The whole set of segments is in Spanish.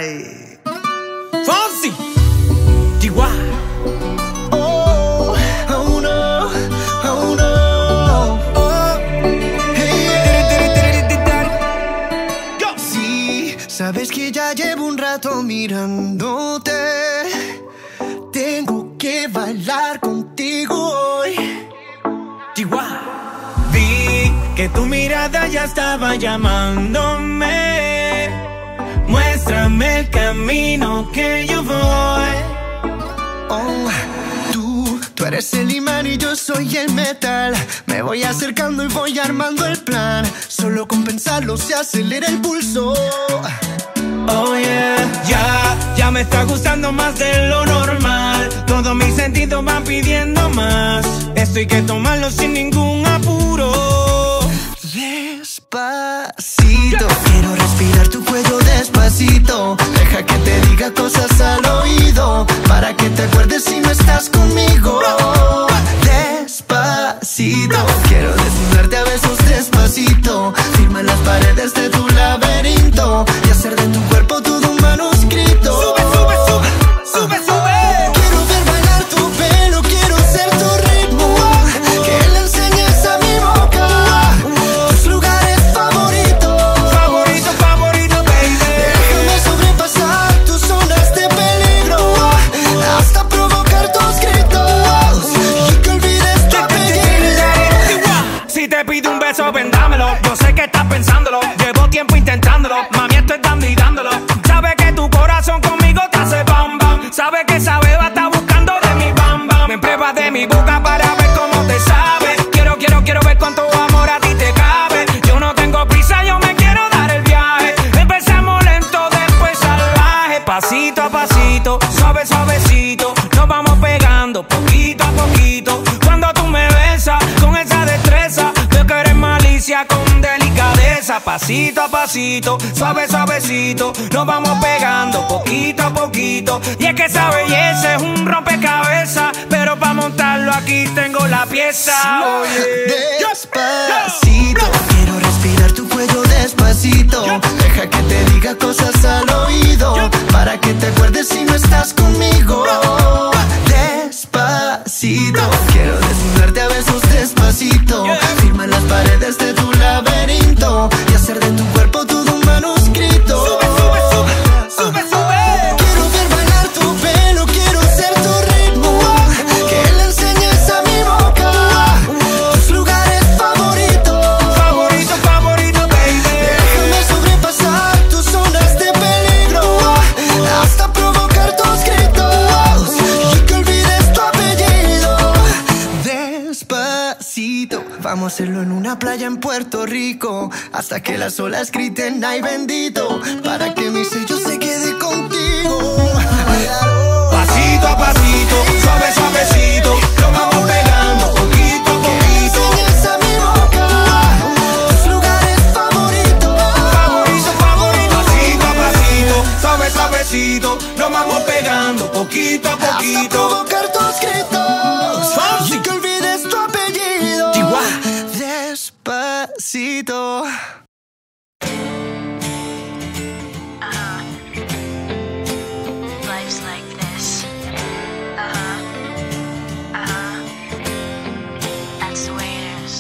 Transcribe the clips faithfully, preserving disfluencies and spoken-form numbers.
Ay. Fonsi. T Y. Oh, oh no, oh no. Oh, hey, Go. Sí, sabes que ya llevo un rato mirándote. Tengo que bailar contigo hoy. T Y. Vi que tu mirada ya estaba llamándome. Muéstrame el camino que yo voy. Oh, tú, tú eres el imán y yo soy el metal. Me voy acercando y voy armando el plan. Solo con pensarlo se acelera el pulso. Oh yeah, ya, ya me está gustando más de lo normal. Todos mis sentidos van pidiendo más. Esto hay que tomarlo sin ningún apuro. Despacito, quiero respirar tu cuello despacito. Deja que te diga cosas al oído, para que te acuerdes si no estás conmigo. Despacito, quiero desnudarte a besos despacito. Firma en las paredes de tu laberinto y hacer de tu cuerpo todo un manuscrito. Sube, sube, sube, sube, sube. Quiero ver bailar tu pelo, quiero ser tu ritmo. Que le enseñes a mi boca tus lugares favoritos. Favorito, favorito, baby. Déjame sobrepasar tus zonas de peligro, hasta provocar tus gritos y que olvides tu apellido. Si te pido un beso, vendámelo. Yo sé que estás pensándolo. Llevo tiempo intentándolo. Mami, estoy dando y dándolo. Sabe que tu corazón conmigo te hace bam bam. Sabe que esa beba está buscando de mi bam bam. Me pruebas de mi boca para ver cómo te sabe. Quiero, quiero, quiero ver cuánto amor a ti te cabe. Yo no tengo prisa, yo me quiero dar el viaje. Empezamos lento, después salvaje. Pasito a pasito, suave, suavecito. Nos vamos pegando poquito a poquito. Cuando tú me besas con esa destreza, veo que eres malicia con delicadeza. Pasito a pasito, suave, suavecito. Nos vamos pegando poquito a poquito. Y es que esa belleza es un rompecabezas, pero para montarlo aquí tengo la pieza. Oye. Despacito, quiero respirar tu cuello despacito. Deja que te diga cosas al oído, para que te acuerdes si no estás conmigo. Despacito, quiero desnudarte a besos despacito. Firma en las paredes de tu laberinto y hacer de tu cuerpo todo un manuscrito. Sube, sube, sube, sube, sube. Quiero ver bailar tu pelo, quiero ser tu ritmo. Que le enseñes a mi boca tus lugares favoritos. Favorito, favorito, baby. Déjame sobrepasar tus zonas de peligro, hasta provocar tus gritos y que olvides tu apellido. Despacito, vamos a hacerlo en una playa en Puerto Rico, hasta que las olas griten ay bendito, para que mi sello se quede contigo. Pasito a pasito, suave, suavecito. Lo vamos pegando poquito a Que le poquito. enseñes a mi boca tus lugares favoritos. Favorito, favorito. Pasito a pasito, suave, suavecito. Lo vamos pegando poquito a Hasta poquito. provocar tus gritos Fonsi. y que olvides tu apellido. T Y. Despacito. Life's like this. Uh-huh. Uh-huh. That's the way it is.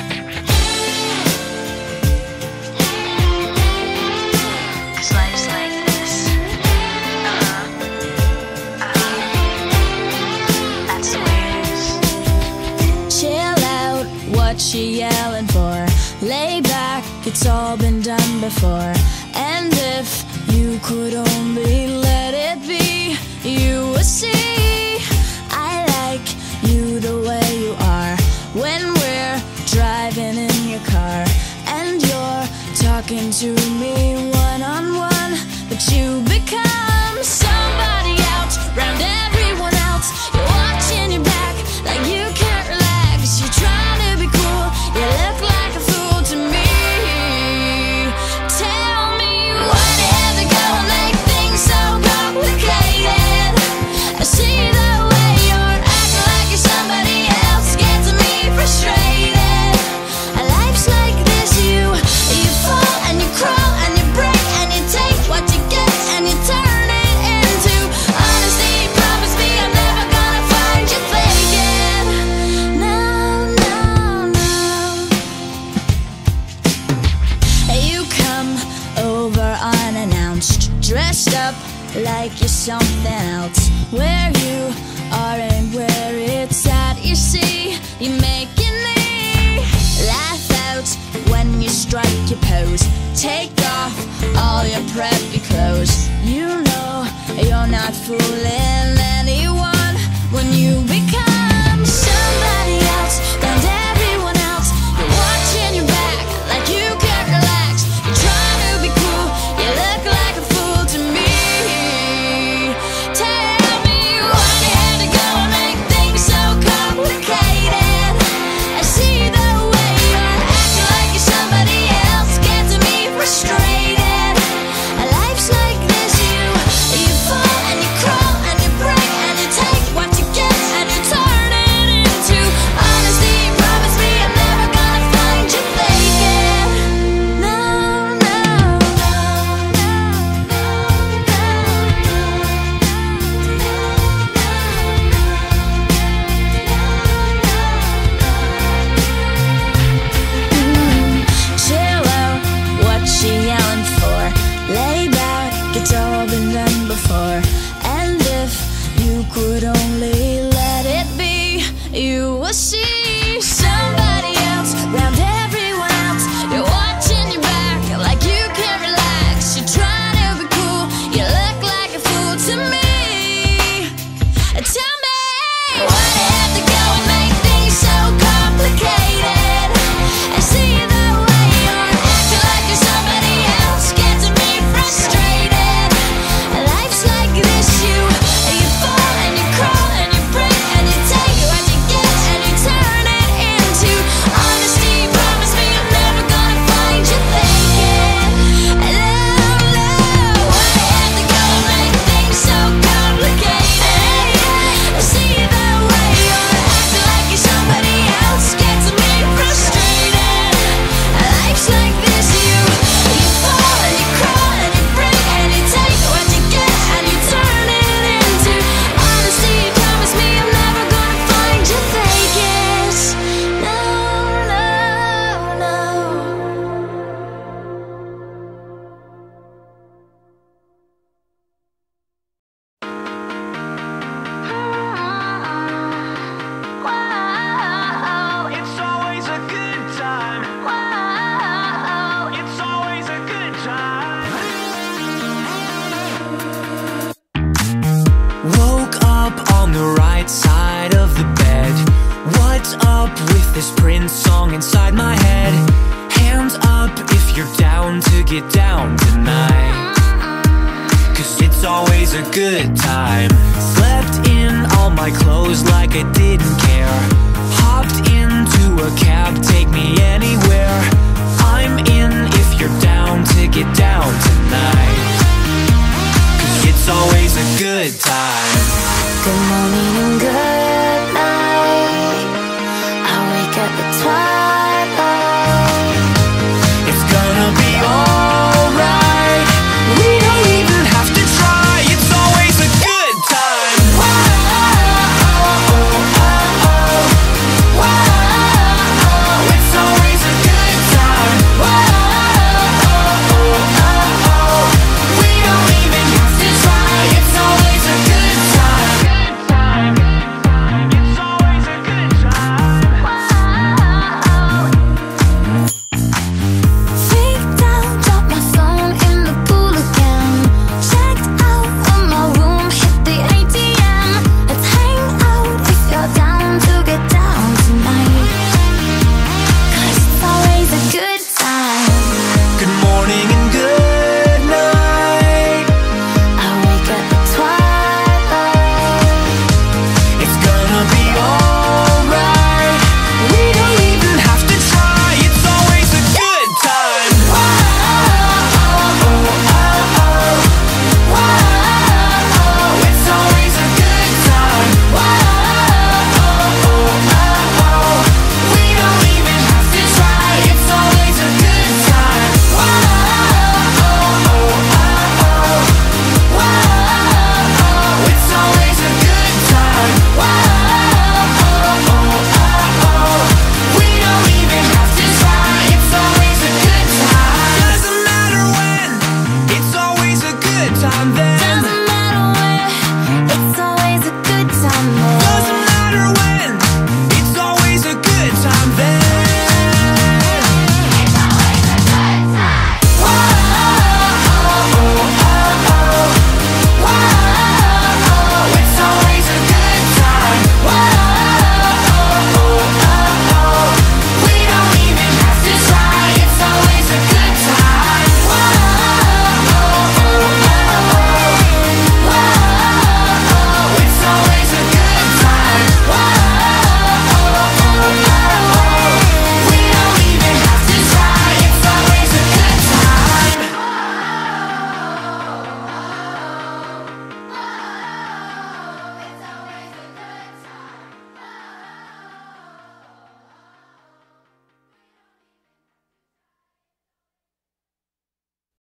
'Cause life's like this. Uh-huh. Uh-huh. That's the way it is. Chill out, what you yelling for? Lay back, it's all been done before. And if you could only let it be, you would see I like you the way you are. When we're driving in your car and you're talking to me one on one, but you become somebody else round everyone else. You're watching your back like you can't relax. You're trying to be cool, you look like a fool to me. Tell me why did ever go and make things so complicated? I see the way you're acting like you're somebody else, gets me frustrated. Life's like this, you you fall and you crawl and you break and you take what you get and you take like you're something else. Where you are and where it's at, you see, you're making me laugh out when you strike your pose. Take off all your preppy clothes. You know you're not fooling anyone when you become somebody else and everyone else. You're watching your back like you can't relax. You're trying to be cool, you look like a fool to me. Tell me why you had to go and make things so complicated. I see the way you're acting like you're somebody else, gets me frustrated. Life's like this, you you fall and you crawl and you break and you take what you get and you turn it into honesty. Promise me I'm never gonna find you faking. No, no, no, no, chill out, what she yelling for? Lay back, it's all been done before. And if you could only let it be, you will see somebody else round everyone else. You're watching your back like you can't relax. You're trying to be cool, you look like a fool to me. Tell me why you have to go and make things so complicated. I see the way you're acting like you're somebody else, gets me frustrated. Life's like this, you you fall and you crawl and you break and you take what you get and you turn it into honesty. Promise me I'm never gonna find you faking. Love, love, why you have to go and make things so complicated? I see the way you're acting like you're somebody else, gets me frustrated. Life's like this, you you fall and you crawl and you break and you take what you get and you turn it into honesty. Promise me I'm never gonna find you faking. No, no, no. Whoa, it's always a good time. Whoa, it's always a good time. Woke up on the right side of the bed. What's up with this Prince song inside my head? Hands up if you're down to get down tonight, 'cause it's always a good time. Slept in all my clothes like I didn't care. Hopped into a cab,